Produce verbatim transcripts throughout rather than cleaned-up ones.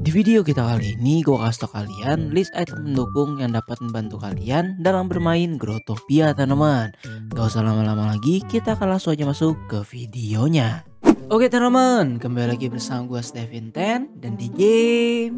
Di video kita kali ini gue kasih tau kalian list item pendukung yang dapat membantu kalian dalam bermain Growtopia teman-teman. Gak usah lama-lama lagi, kita akan langsung aja masuk ke videonya. Oke teman-teman, kembali lagi bersama gue Stevin Ten dan di game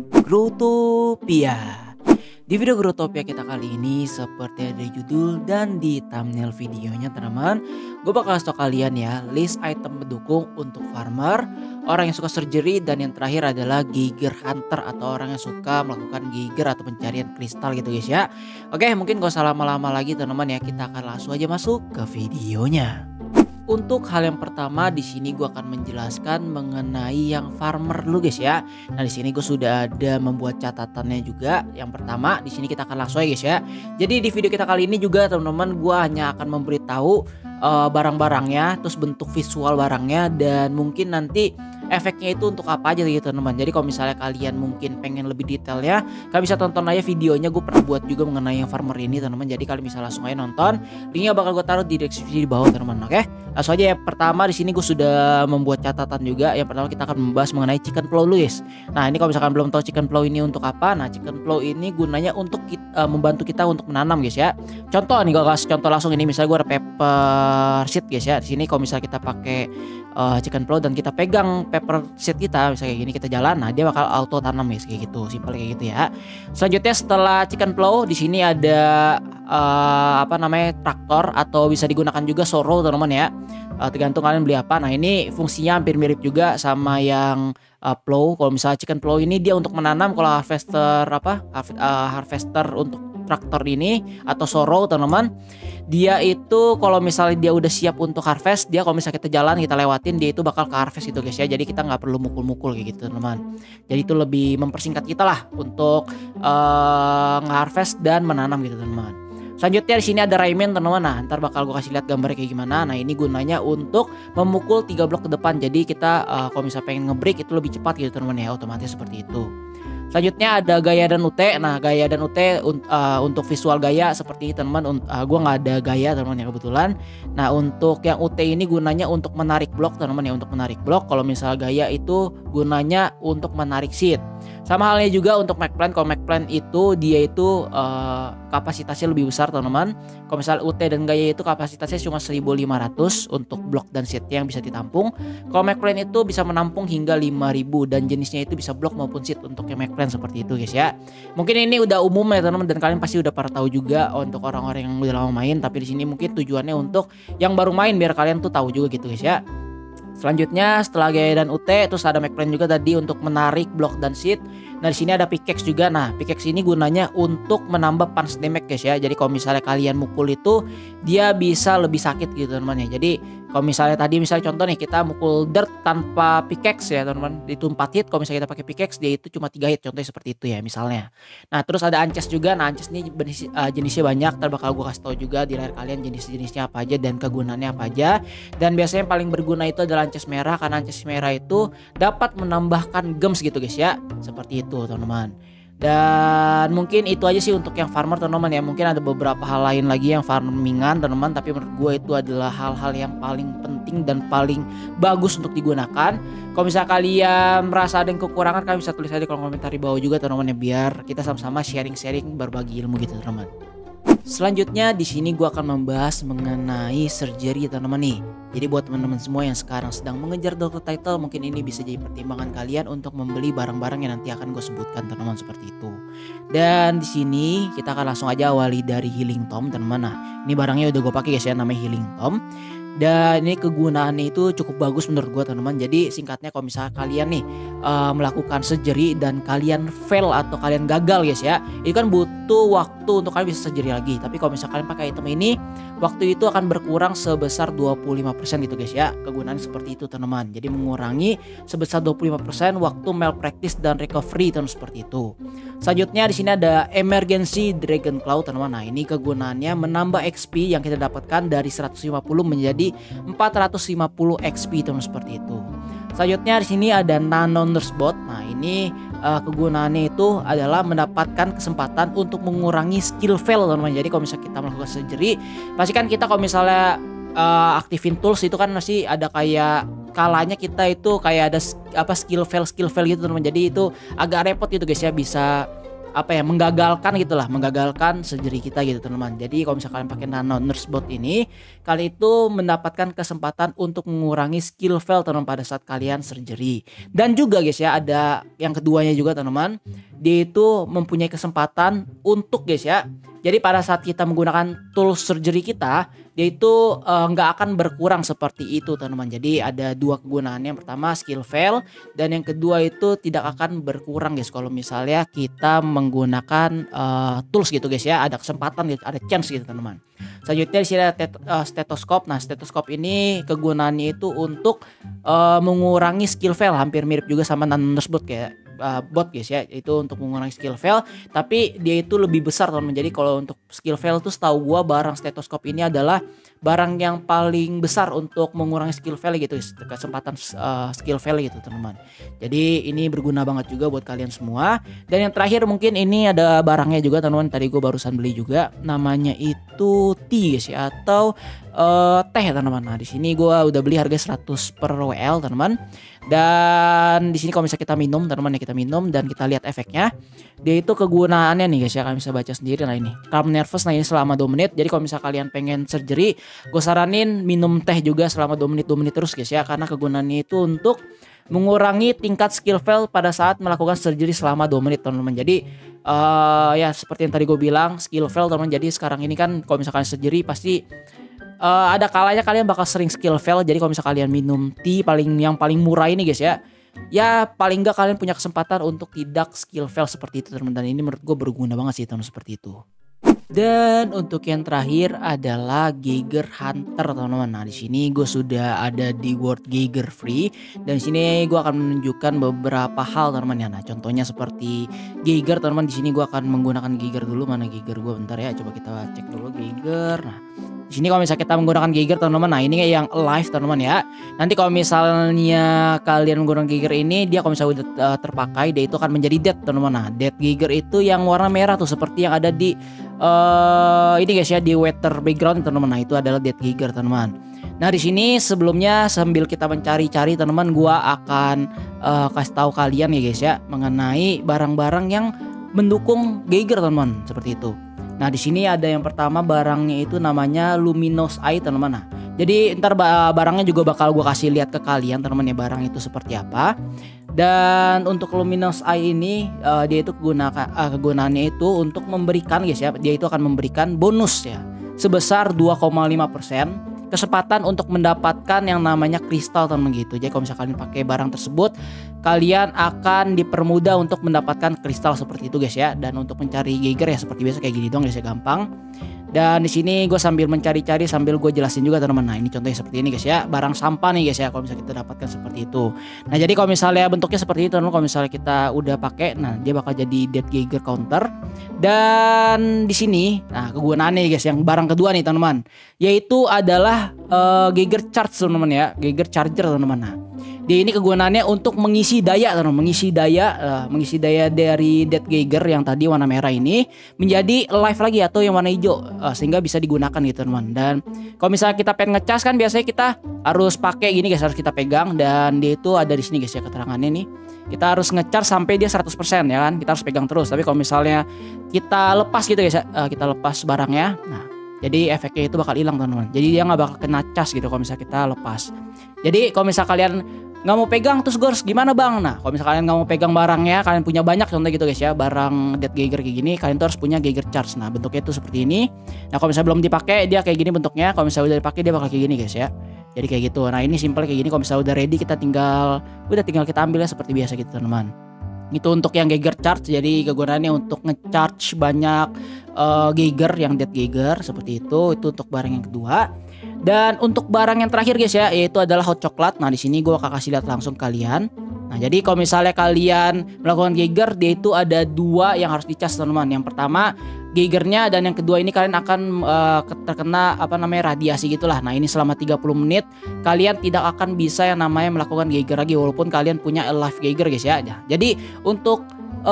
Growtopia. Di video Growtopia kita kali ini seperti ada di judul dan di thumbnail videonya teman-teman, gue bakal kasih tau kalian ya list item pendukung untuk farmer, orang yang suka surgery, dan yang terakhir adalah Geiger Hunter atau orang yang suka melakukan Geiger atau pencarian kristal gitu guys ya. Oke, mungkin gak usah lama-lama lagi teman-teman ya, kita akan langsung aja masuk ke videonya. Untuk hal yang pertama di sini gue akan menjelaskan mengenai yang farmer dulu guys ya. Nah di sini gue sudah ada membuat catatannya juga. Yang pertama di sini kita akan langsung aja guys ya. Jadi di video kita kali ini juga teman-teman gue hanya akan memberitahu uh, barang-barangnya, terus bentuk visual barangnya, dan mungkin nanti efeknya itu untuk apa aja gitu teman-teman. Jadi kalau misalnya kalian mungkin pengen lebih detail ya, kalian bisa tonton aja videonya, gue pernah buat juga mengenai yang farmer ini teman-teman. Jadi kalian bisa langsung aja nonton, linknya bakal gue taruh di deskripsi di bawah teman-teman. Oke, langsung aja ya. Pertama di sini gue sudah membuat catatan juga. Yang pertama kita akan membahas mengenai chicken plow guys. Nah ini kalau misalkan belum tahu chicken plow ini untuk apa, nah chicken plow ini gunanya untuk kita, uh, membantu kita untuk menanam guys ya. Contoh nih, gue kasih contoh langsung ini, misalnya gue ada pepper seed guys ya. Di sini kalau misalnya kita pakai uh, chicken plow dan kita pegang pepper seed kita misalnya kayak gini, kita jalan, nah dia bakal auto tanam guys kayak gitu, simpel kayak gitu ya. Selanjutnya setelah chicken plow di sini ada uh, apa namanya traktor, atau bisa digunakan juga sorrow teman-teman ya. Uh, tergantung kalian beli apa. Nah ini fungsinya hampir mirip juga sama yang uh, plow. Kalau misalnya chicken plow ini dia untuk menanam, kalau harvester apa uh, harvester untuk traktor ini atau sorrow teman-teman, dia itu kalau misalnya dia udah siap untuk harvest, dia kalau misalnya kita jalan kita lewatin, dia itu bakal ke harvest gitu guys ya. Jadi kita nggak perlu mukul-mukul kayak gitu teman-teman. Jadi itu lebih mempersingkat kita lah untuk uh, nge-harvest dan menanam gitu teman-teman. Selanjutnya di sini ada Rayman teman-teman. Nah, ntar bakal gue kasih lihat gambarnya kayak gimana. Nah, ini gunanya untuk memukul tiga blok ke depan. Jadi kita uh, kalau misalnya pengen nge-break itu lebih cepat gitu teman-teman ya, otomatis seperti itu. Selanjutnya ada gaya dan U T. Nah gaya dan U T uh, untuk visual gaya seperti teman-teman. Uh, gue nggak ada gaya teman-teman ya kebetulan. Nah untuk yang U T ini gunanya untuk menarik blok teman-teman ya, untuk menarik blok. Kalau misalnya gaya itu gunanya untuk menarik seed. Sama halnya juga untuk McPlant. Kalau McPlant itu dia itu uh, kapasitasnya lebih besar teman-teman. Kalau misalnya U T dan gaya itu kapasitasnya cuma seribu lima ratus untuk blok dan seed yang bisa ditampung. Kalau McPlant itu bisa menampung hingga lima ribu, dan jenisnya itu bisa blok maupun seed untuk yang McPlant seperti itu guys ya. Mungkin ini udah umum ya teman-teman, dan kalian pasti udah pernah tahu juga untuk orang-orang yang udah lama main. Tapi di sini mungkin tujuannya untuk yang baru main biar kalian tuh tahu juga gitu guys ya. Selanjutnya setelah gaya dan U T, terus ada McPlant juga tadi untuk menarik blok dan seed. Nah di sini ada pickaxe juga. Nah pickaxe ini gunanya untuk menambah punch damage guys ya. Jadi kalau misalnya kalian mukul itu dia bisa lebih sakit gitu teman-teman ya. Jadi kalau misalnya tadi misalnya contoh nih, kita mukul dirt tanpa pickaxe ya teman-teman, itu empat hit. Kalau misalnya kita pakai pickaxe dia itu cuma tiga hit, contohnya seperti itu ya misalnya. Nah terus ada ances juga. Nah ances ini jenis, uh, jenisnya banyak. Ntar bakal gue kasih tau juga di layar kalian jenis-jenisnya apa aja dan kegunaannya apa aja. Dan biasanya yang paling berguna itu adalah ances merah, karena ances merah itu dapat menambahkan gems gitu guys ya. Seperti itu teman-teman. Dan mungkin itu aja sih untuk yang farmer teman-teman ya. Mungkin ada beberapa hal lain lagi yang farmingan teman-teman, tapi menurut gue itu adalah hal-hal yang paling penting dan paling bagus untuk digunakan. Kalau misalnya kalian merasa ada yang kekurangan, kalian bisa tulis aja di kolom komentar di bawah juga teman-teman ya, biar kita sama-sama sharing-sharing berbagi ilmu gitu teman-teman. Selanjutnya di sini gue akan membahas mengenai surgery teman-teman nih. Jadi buat teman-teman semua yang sekarang sedang mengejar doctor title, mungkin ini bisa jadi pertimbangan kalian untuk membeli barang-barang yang nanti akan gue sebutkan teman-teman seperti itu. Dan di sini kita akan langsung aja awali dari healing tom teman-teman. Nah ini barangnya udah gue pakai guys ya, namanya healing tom. Dan ini kegunaannya itu cukup bagus menurut gue teman-teman. Jadi singkatnya kalau misalnya kalian nih uh, melakukan surgery dan kalian fail atau kalian gagal guys ya, itu kan butuh waktu untuk kalian bisa surgery lagi. Tapi kalau misalnya kalian pakai item ini, waktu itu akan berkurang sebesar dua puluh lima persen gitu guys ya. Kegunaannya seperti itu teman-teman. Jadi mengurangi sebesar dua puluh lima persen waktu malpractice dan recovery teman, seperti itu. Selanjutnya di sini ada emergency dragon claw teman-teman. Nah ini kegunaannya menambah X P yang kita dapatkan dari seratus lima puluh menjadi empat ratus lima puluh X P teman, seperti itu. Selanjutnya di sini ada nano nurse bot. Nah ini uh, kegunaannya itu adalah mendapatkan kesempatan untuk mengurangi skill fail teman-teman. Jadi kalau misalnya kita melakukan surgery, pastikan kita kalau misalnya uh, aktifin tools itu kan masih ada kayak kalanya kita itu kayak ada apa skill fail skill fail gitu teman. Jadi itu agak repot gitu guys ya, bisa apa ya, menggagalkan gitulah, menggagalkan surgery kita gitu teman-teman. Jadi kalau misalkan pakai Nano Nurse Bot ini, kalian itu mendapatkan kesempatan untuk mengurangi skill fail teman pada saat kalian surgery. Dan juga guys ya, ada yang keduanya juga teman-teman, dia itu mempunyai kesempatan untuk guys ya, jadi pada saat kita menggunakan tools surgery kita, dia itu nggak uh, akan berkurang seperti itu teman-teman. Jadi ada dua kegunaannya, yang pertama skill fail, dan yang kedua itu tidak akan berkurang guys kalau misalnya kita menggunakan uh, tools gitu guys ya, ada kesempatan gitu, ada chance gitu teman-teman. Selanjutnya di sini ada uh, stetoskop. Nah stetoskop ini kegunaannya itu untuk uh, mengurangi skill fail, hampir mirip juga sama Nano Nurse Bot kayak uh, bot guys ya, itu untuk mengurangi skill fail, tapi dia itu lebih besar teman-teman. Jadi kalau untuk skill fail tuh setahu gua barang stetoskop ini adalah barang yang paling besar untuk mengurangi skill fail gitu, kesempatan uh, skill fail gitu teman-teman. Jadi ini berguna banget juga buat kalian semua. Dan yang terakhir mungkin ini ada barangnya juga teman-teman, tadi gue barusan beli juga, namanya itu tea guys ya, atau uh, teh teman-teman. Nah di sini gue udah beli harga seratus per W L teman-teman. Dan di sini kalau misalnya kita minum teman-teman ya, kita minum dan kita lihat efeknya, dia itu kegunaannya nih guys ya, kalian bisa baca sendiri. Nah ini calm nervous, nah ini selama dua menit. Jadi kalau misalnya kalian pengen surgery, gue saranin minum teh juga selama dua menit dua menit terus guys ya, karena kegunaannya itu untuk mengurangi tingkat skill fail pada saat melakukan surgery selama dua menit teman-teman. Jadi uh, ya seperti yang tadi gue bilang, skill fail teman-teman. Jadi sekarang ini kan kalau misalkan surgery pasti Uh, ada kalanya kalian bakal sering skill fail. Jadi kalau misalnya kalian minum tea paling yang paling murah ini guys ya, ya paling enggak kalian punya kesempatan untuk tidak skill fail seperti itu teman-teman. Dan ini menurut gue berguna banget sih teman-teman seperti itu. Dan untuk yang terakhir adalah Geiger Hunter teman-teman. Nah di sini gue sudah ada di World Geiger Free, dan di sini gue akan menunjukkan beberapa hal teman-teman ya. Nah contohnya seperti Geiger teman-teman. Di sini gue akan menggunakan Geiger dulu. Mana Geiger gue, bentar ya, coba kita cek dulu Geiger. Nah di sini kalau misalnya kita menggunakan Geiger teman-teman, nah ini yang alive teman-teman ya. Nanti kalau misalnya kalian menggunakan Geiger ini, dia kalau misalnya udah uh, terpakai, dia itu akan menjadi dead teman-teman. Nah dead Geiger itu yang warna merah tuh, seperti yang ada di uh, ini guys ya, di weather background teman-teman. Nah itu adalah dead Geiger teman-teman. Nah di sini sebelumnya sambil kita mencari-cari teman-teman, gua akan uh, kasih tahu kalian ya guys ya mengenai barang-barang yang mendukung Geiger teman-teman, seperti itu. Nah di sini ada yang pertama, barangnya itu namanya Luminous Eye teman-teman. Nah jadi ntar barangnya juga bakal gue kasih lihat ke kalian teman-teman ya, barang itu seperti apa. Dan untuk Luminous Eye ini uh, dia itu kegunakan uh, kegunaannya itu untuk memberikan guys ya, dia itu akan memberikan bonus ya sebesar dua koma lima persen kesempatan untuk mendapatkan yang namanya kristal teman gitu. Jadi kalau misalkan kalian pakai barang tersebut, kalian akan dipermudah untuk mendapatkan kristal seperti itu guys ya. Dan untuk mencari Geiger ya seperti biasa kayak gini doang guys ya, gampang. Dan di sini gue sambil mencari-cari sambil gue jelasin juga teman-teman. Nah ini contohnya seperti ini guys ya, barang sampah nih guys ya kalau misalnya kita dapatkan seperti itu. Nah jadi kalau misalnya bentuknya seperti itu teman-teman, kalau misalnya kita udah pakai, nah dia bakal jadi dead Geiger counter. Dan di sini, nah kegunaannya guys yang barang kedua nih teman-teman, yaitu adalah uh, Geiger charge teman-teman ya, Geiger charger teman-teman. Nah dia ini kegunaannya untuk mengisi daya teman-teman, mengisi daya, uh, mengisi daya dari dead Geiger yang tadi warna merah ini menjadi live lagi atau yang warna hijau, uh, sehingga bisa digunakan gitu teman-teman. Dan kalau misalnya kita pengen ngecas kan biasanya kita harus pakai gini guys, harus kita pegang, dan dia itu ada di sini guys ya keterangannya nih. Kita harus ngecas sampai dia seratus persen ya kan, kita harus pegang terus. Tapi kalau misalnya kita lepas gitu guys ya, uh, kita lepas barangnya, nah jadi efeknya itu bakal hilang teman-teman. Jadi dia nggak bakal kena cas gitu kalau misalnya kita lepas. Jadi kalau misalnya kalian nggak mau pegang terus gue harus gimana bang? Nah kalau misalnya kalian nggak mau pegang barangnya, kalian punya banyak contoh gitu guys ya, barang dead Geiger kayak gini, kalian tuh harus punya Geiger charge. Nah bentuknya itu seperti ini. Nah kalau misalnya belum dipakai dia kayak gini bentuknya, kalau misalnya udah dipakai dia bakal kayak gini guys ya. Jadi kayak gitu. Nah ini simple kayak gini. Kalau misalnya udah ready kita tinggal udah tinggal kita ambil ya seperti biasa gitu teman-teman. Itu untuk yang Geiger charge, jadi kegunaannya untuk ngecharge banyak uh, Geiger yang dead Geiger seperti itu. Itu untuk barang yang kedua. Dan untuk barang yang terakhir guys ya, yaitu adalah hot coklat. Nah di sini gue akan kasih lihat langsung kalian. Nah jadi kalau misalnya kalian melakukan Geiger, dia itu ada dua yang harus dicas teman-teman. Yang pertama Geigernya, dan yang kedua ini kalian akan uh, terkena apa namanya radiasi gitulah. Nah ini selama tiga puluh menit kalian tidak akan bisa yang namanya melakukan Geiger lagi walaupun kalian punya live Geiger guys ya. Nah, jadi untuk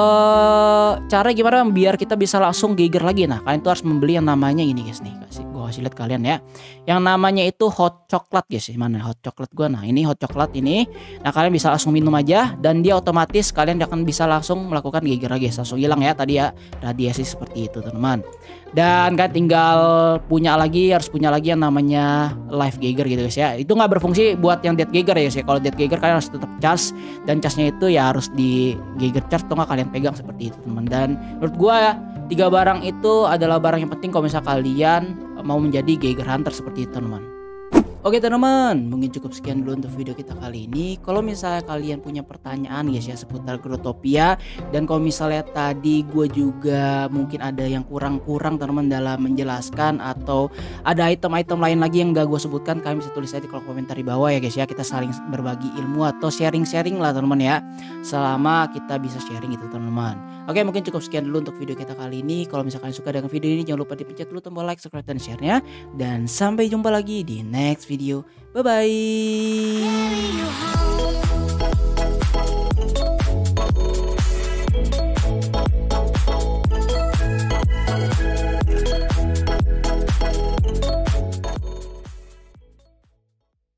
uh, cara gimana biar kita bisa langsung Geiger lagi, nah kalian tuh harus membeli yang namanya ini guys nih, kasih gue kasih lihat kalian ya. Yang namanya itu hot chocolate guys. Mana hot chocolate gua? Nah, ini hot chocolate ini. Nah, kalian bisa langsung minum aja dan dia otomatis kalian akan bisa langsung melakukan Geiger guys. Langsung hilang ya tadi ya radiasi seperti itu, teman-teman. Dan kan tinggal punya lagi, harus punya lagi yang namanya live Geiger gitu guys ya. Itu nggak berfungsi buat yang dead Geiger ya guys ya. Kalau dead Geiger kalian harus tetap charge dan charge-nya itu ya harus di Geiger charge atau nggak kalian pegang seperti itu, teman. Dan menurut gua ya, tiga barang itu adalah barang yang penting kalau misalnya kalian mau menjadi Geiger Hunter seperti itu, teman. Oke teman-teman, mungkin cukup sekian dulu untuk video kita kali ini. Kalau misalnya kalian punya pertanyaan guys ya seputar Growtopia, dan kalau misalnya tadi gue juga mungkin ada yang kurang-kurang teman-teman dalam menjelaskan, atau ada item-item lain lagi yang gak gue sebutkan, kalian bisa tulis aja di kolom komentar di bawah ya guys ya. Kita saling berbagi ilmu atau sharing-sharing lah teman-teman ya, selama kita bisa sharing itu teman-teman. Oke, mungkin cukup sekian dulu untuk video kita kali ini. Kalau misalkan suka dengan video ini, jangan lupa dipencet dulu tombol like, subscribe, dan share-nya. Dan sampai jumpa lagi di next video. Bye-bye.